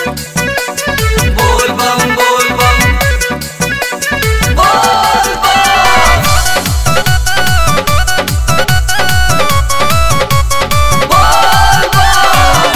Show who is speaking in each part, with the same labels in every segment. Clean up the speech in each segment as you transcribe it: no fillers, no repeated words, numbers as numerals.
Speaker 1: बोल बम बोल बम बोल बम बोल बम।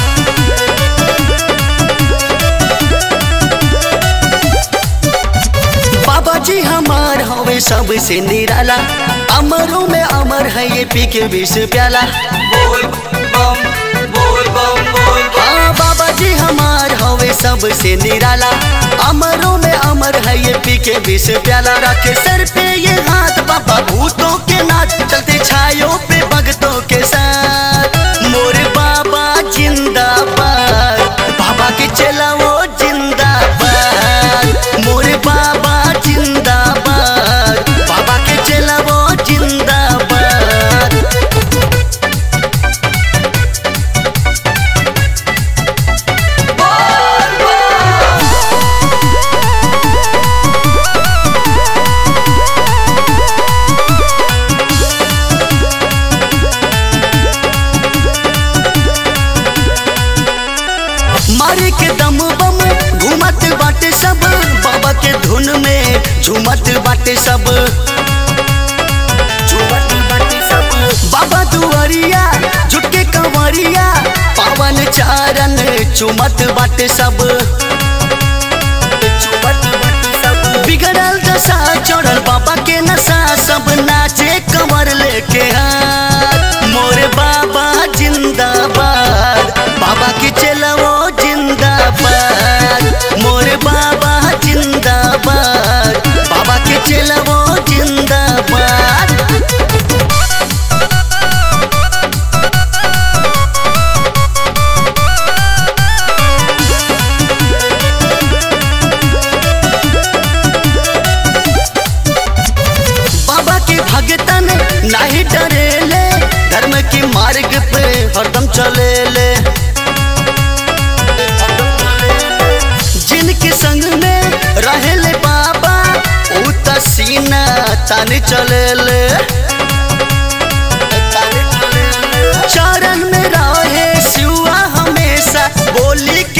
Speaker 2: बाबा जी हमार हवे सबसे निराला, अमरों में अमर है ये पी के 20 प्याला।
Speaker 1: बोल बम बोल बम बोल बम।
Speaker 2: हाँ बाबा जी हमार हवे सबसे निराला, अमरों में अमर है ये पी के 20 प्याला। रखे सर पे ये हाथ बाबा भूतों के नाच, चलते छायों पे भक्तों के साथ। मोरे बाबा जिंदाबाद, बाबा के चला वो जिंदाबाद। मोरे बाबा जिंदाबाद, बाबा के चला वो जिंदाबाद। मारे के दम बम घूमत बाटे सब, बाबा के धुन में झूमत बाटे सब। झूमत बाटे सब बाबा दुआरिया, झुटके कंवरिया, पावन चारण चुमत बाटे सब। चुमत बाटे सब बिगड़ल दशा चढ़ल बाबा के नशा, सब नाचे कमर लेके हाथ। मोरे बाबा जिंदाबाद, बाबा के चलवो जिंदाबाद। मोरे बाबा जिंदाबाद, बाबा के चलवो जिंदाबाद। बाबा के भगतन नहीं डरेले, धर्म के मार्ग पे हरदम चलेले। जिनके संग में रहेले बाबा उ त सीना तान चलेले। चरण में रहे शिवा हमेशा, बोली के